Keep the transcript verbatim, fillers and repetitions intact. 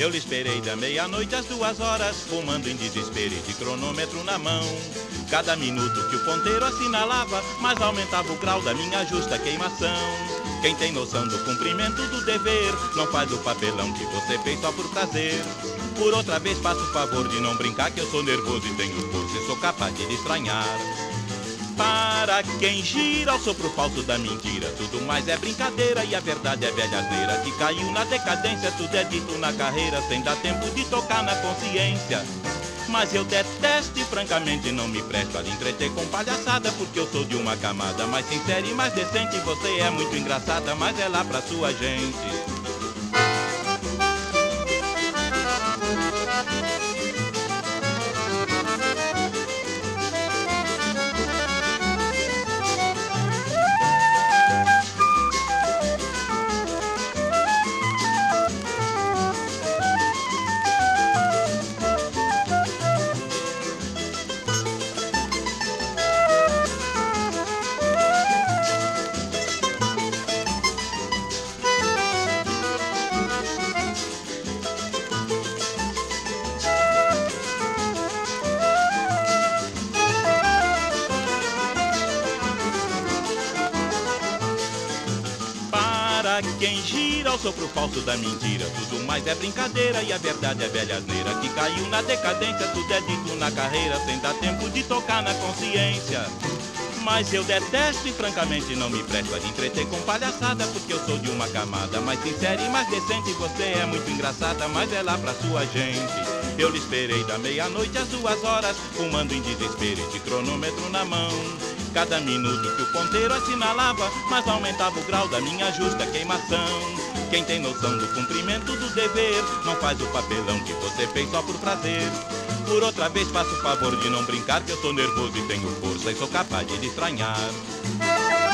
Eu lhe esperei da meia-noite às duas horas, fumando em desespero e de cronômetro na mão. Cada minuto que o ponteiro assinalava, mais aumentava o grau da minha justa queimação. Quem tem noção do cumprimento do dever, não faz o papelão que você fez só por prazer. Por outra vez faço o favor de não brincar, que eu sou nervoso e tenho força e sou capaz de lhe estranhar. Para quem gira ao sopro falso da mentira, tudo mais é brincadeira e a verdade é velha asneira que caiu na decadência. Tudo é dito na carreira sem dar tempo de tocar na consciência. Mas eu detesto e francamente não me presto a lhe entreter com palhaçada, porque eu sou de uma camada mais sincera e mais decente. Você é muito engraçada, mas é lá pra sua gente. Para quem gira ao sopro falso da mentira, tudo mais é brincadeira e a verdade é velha asneira que caiu na decadência. Tudo é dito na carreira sem dar tempo de tocar na consciência. Mas eu detesto e francamente não me presto a lhe entreter com palhaçada, porque eu sou de uma camada mais sincera e mais decente. Você é muito engraçada, mas é lá pra sua gente. Eu lhe esperei da meia-noite às duas horas, fumando em desespero e de cronômetro na mão. Cada minuto que o ponteiro assinalava, mais aumentava o grau da minha justa queimação. Quem tem noção do cumprimento do dever, não faz o papelão que você fez só por prazer. Por outra vez faço o favor de não brincar, que eu sou nervoso e tenho força e sou capaz de lhe estranhar.